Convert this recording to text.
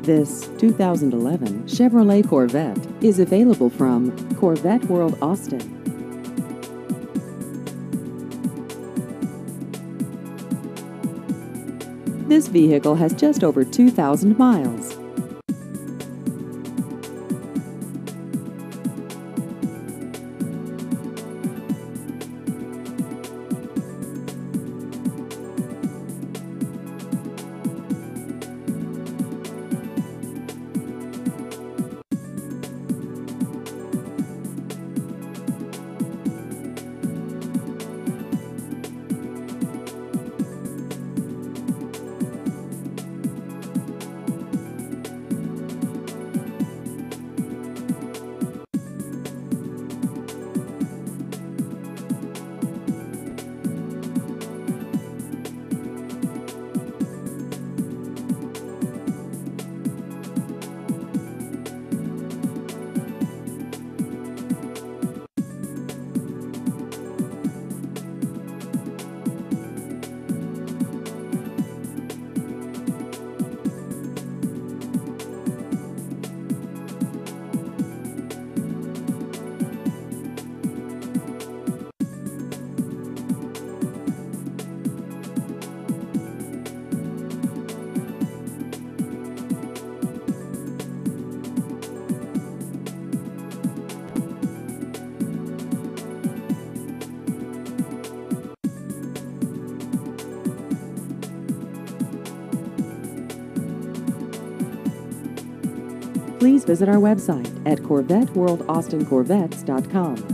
This 2011 Chevrolet Corvette is available from Corvette World Austin. This vehicle has just over 2,000 miles. Please visit our website at CorvetteWorldAustinCorvettes.com.